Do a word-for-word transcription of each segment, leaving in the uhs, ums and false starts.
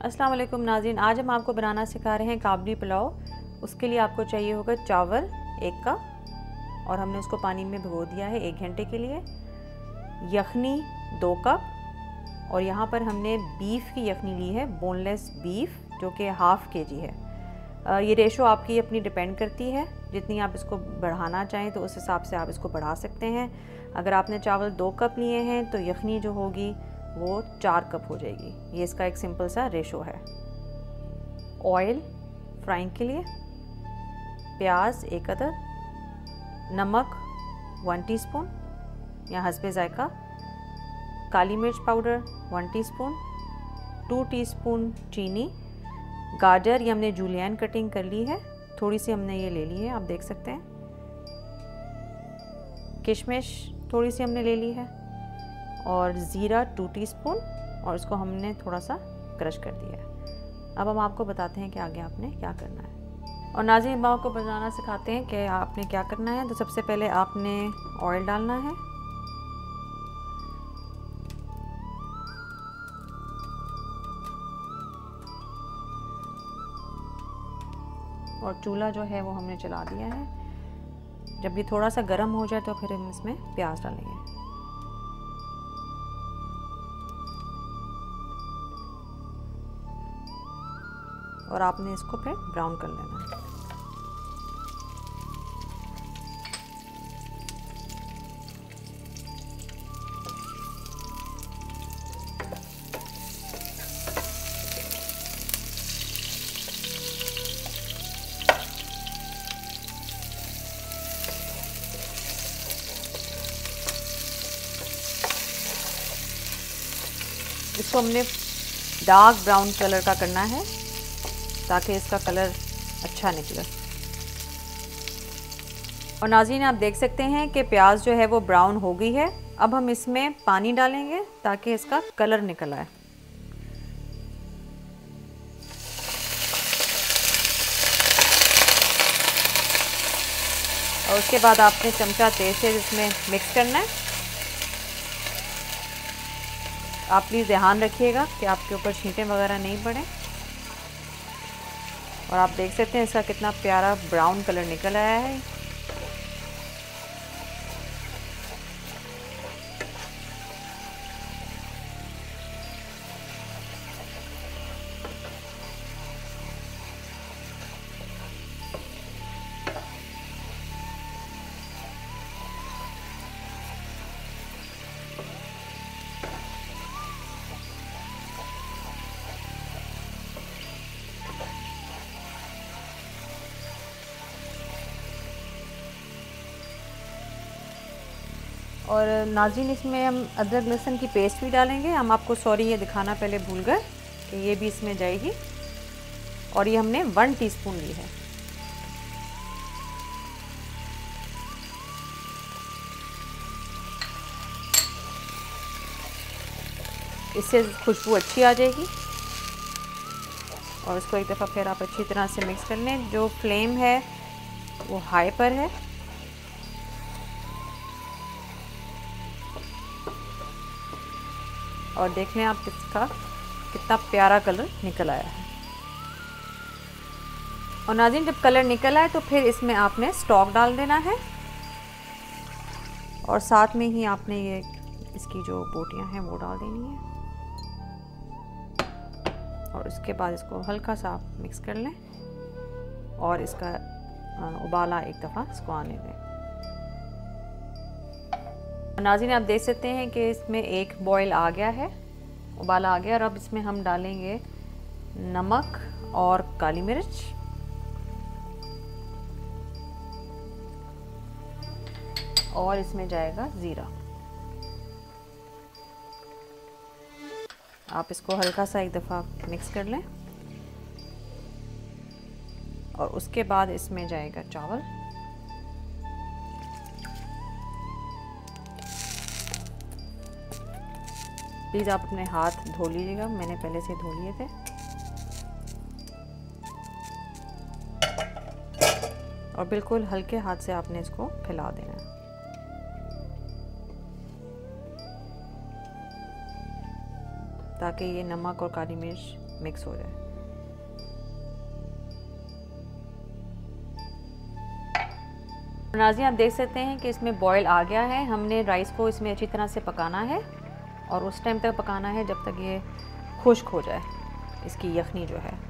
अस्सलाम वालेकुम नाज़रीन, आज हम आपको बनाना सिखा रहे हैं काबली पुलाव। उसके लिए आपको चाहिए होगा चावल एक कप और हमने उसको पानी में भिगो दिया है एक घंटे के लिए। यखनी दो कप और यहाँ पर हमने बीफ की यखनी ली है, बोनलेस बीफ, जो कि हाफ़ के जी है। ये रेशो आपकी अपनी डिपेंड करती है, जितनी आप इसको बढ़ाना चाहें तो उस हिसाब से आप इसको बढ़ा सकते हैं। अगर आपने चावल दो कप लिए हैं तो यखनी जो होगी वो चार कप हो जाएगी। ये इसका एक सिंपल सा रेशो है। ऑयल फ्राइंग के लिए, प्याज एक अदद, नमक वन टीस्पून या हस्बे जायका, काली मिर्च powder one teaspoon, two teaspoon चीनी, गाजर ये हमने जूलियन कटिंग कर ली है, थोड़ी सी हमने ये ले ली है, आप देख सकते हैं। किशमिश थोड़ी सी हमने ले ली है और ज़ीरा टू टीस्पून और इसको हमने थोड़ा सा क्रश कर दिया है। अब हम आपको बताते हैं कि आगे आपने क्या करना है। और नाज़रीन बाव को बनाना सिखाते हैं कि आपने क्या करना है। तो सबसे पहले आपने ऑयल डालना है, और चूल्हा जो है वो हमने चला दिया है। जब ये थोड़ा सा गर्म हो जाए तो फिर हम इसमें प्याज डालेंगे। और आपने इसको फिर ब्राउन कर लेना है। इसको हमने डार्क ब्राउन कलर का करना है ताकि इसका कलर अच्छा निकले। और नाज़रीन आप देख सकते हैं कि प्याज जो है वो ब्राउन हो गई है। अब हम इसमें पानी डालेंगे ताकि इसका कलर निकल आए। और उसके बाद आपने चमचा तेज से इसमें मिक्स करना है। आप प्लीज़ ध्यान रखिएगा कि आपके ऊपर छींटे वगैरह नहीं पड़े। और आप देख सकते हैं इसका कितना प्यारा ब्राउन कलर निकल आया है। और नाज़रीन इसमें हम अदरक लहसुन की पेस्ट भी डालेंगे। हम आपको सॉरी ये दिखाना पहले भूल गए कि ये भी इसमें जाएगी। और ये हमने वन टीस्पून ली है। इससे खुशबू अच्छी आ जाएगी। और इसको एक दफ़ा फिर आप अच्छी तरह से मिक्स कर लें। जो फ्लेम है वो हाई पर है। और देख लें आप इसका कितना प्यारा कलर निकल आया है। और नाज़रीन जब कलर निकल आए तो फिर इसमें आपने स्टॉक डाल देना है। और साथ में ही आपने ये इसकी जो बोटियां हैं वो डाल देनी है। और उसके बाद इसको हल्का सा आप मिक्स कर लें और इसका उबाला एक दफ़ा इसको आने दें। नाज़रीन आप देख सकते हैं कि इसमें एक बॉयल आ गया है, उबाला आ गया। और अब इसमें हम डालेंगे नमक और काली मिर्च, और इसमें जाएगा ज़ीरा। आप इसको हल्का सा एक दफ़ा मिक्स कर लें। और उसके बाद इसमें जाएगा चावल। प्लीज़ आप अपने हाथ धो लीजिएगा, मैंने पहले से धो लिए थे। और बिल्कुल हल्के हाथ से आपने इसको फैला देना है। ताकि ये नमक और काली मिर्च मिक्स हो जाए। नाज़रीन आप देख सकते हैं कि इसमें बॉयल आ गया है। हमने राइस को इसमें अच्छी तरह से पकाना है और उस टाइम तक पकाना है जब तक ये खुश्क हो जाए, इसकी यखनी जो है।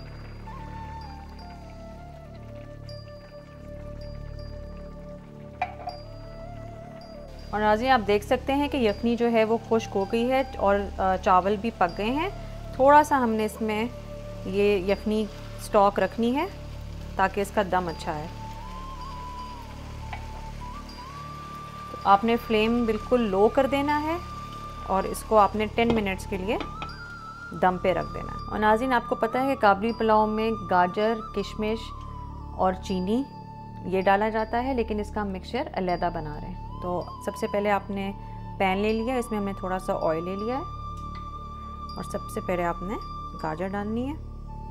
और नाज़रीन आप देख सकते हैं कि यखनी जो है वो खुश्क हो गई है और चावल भी पक गए हैं। थोड़ा सा हमने इसमें ये यखनी स्टॉक रखनी है ताकि इसका दम अच्छा है। आपने फ्लेम बिल्कुल लो कर देना है और इसको आपने टेन मिनट्स के लिए दम पे रख देना है। और नाज़रीन आपको पता है कि काबली पुलाव में गाजर, किशमिश और चीनी ये डाला जाता है, लेकिन इसका हम मिक्सचर अलहदा बना रहे हैं। तो सबसे पहले आपने पैन ले लिया, इसमें हमने थोड़ा सा ऑयल ले लिया है और सबसे पहले आपने गाजर डालनी है।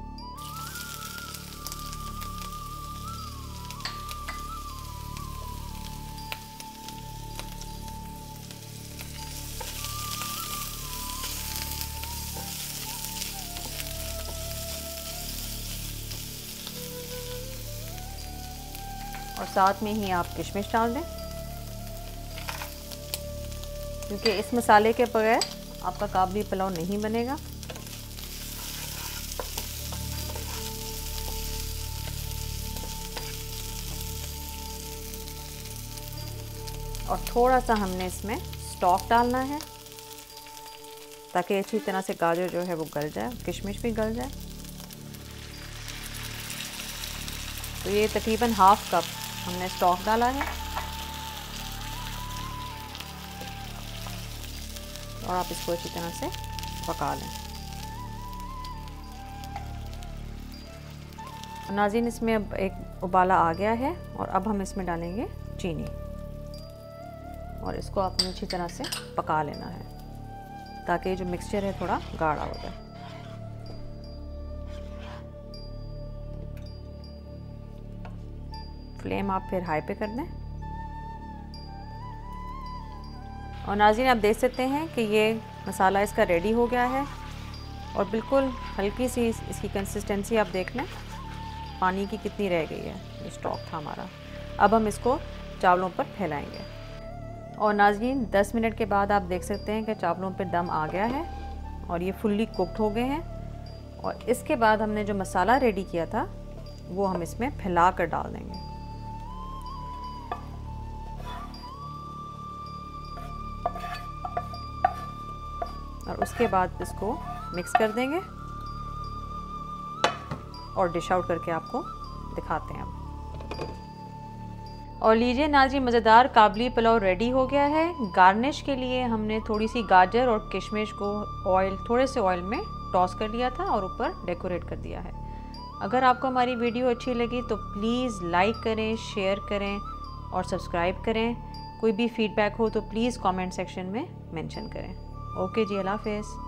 और साथ में ही आप किशमिश डाल दें, क्योंकि इस मसाले के बगैर आपका काबली पुलाव नहीं बनेगा। और थोड़ा सा हमने इसमें स्टॉक डालना है ताकि अच्छी तरह से गाजर जो है वो गल जाए, किशमिश भी गल जाए। तो ये तकरीबन हाफ कप हमने स्टॉक डाला है और आप इसको अच्छी तरह से पका लें। नाज़रीन इसमें अब एक उबाला आ गया है और अब हम इसमें डालेंगे चीनी और इसको आपने अच्छी तरह से पका लेना है ताकि जो मिक्सचर है थोड़ा गाढ़ा हो जाए। फ्लेम आप फिर हाई पे कर दें। और नाज़रीन आप देख सकते हैं कि ये मसाला इसका रेडी हो गया है और बिल्कुल हल्की सी इसकी कंसिस्टेंसी आप देख लें, पानी की कितनी रह गई है, ये स्टॉक था हमारा। अब हम इसको चावलों पर फैलाएंगे। और नाज़रीन दस मिनट के बाद आप देख सकते हैं कि चावलों पर दम आ गया है और ये फुल्ली कुक्ड हो गए हैं। और इसके बाद हमने जो मसाला रेडी किया था वो हम इसमें फैला कर डाल देंगे। और उसके बाद इसको मिक्स कर देंगे और डिश आउट करके आपको दिखाते हैं अब। और लीजिए नाज़रीन मज़ेदार काबली पुलाव रेडी हो गया है। गार्निश के लिए हमने थोड़ी सी गाजर और किशमिश को ऑयल थोड़े से ऑयल में टॉस कर लिया था और ऊपर डेकोरेट कर दिया है। अगर आपको हमारी वीडियो अच्छी लगी तो प्लीज़ लाइक करें, शेयर करें और सब्सक्राइब करें। कोई भी फीडबैक हो तो प्लीज़ कमेंट सेक्शन में मेंशन करें। ओके जी, अल्लाह हाफ़िज़।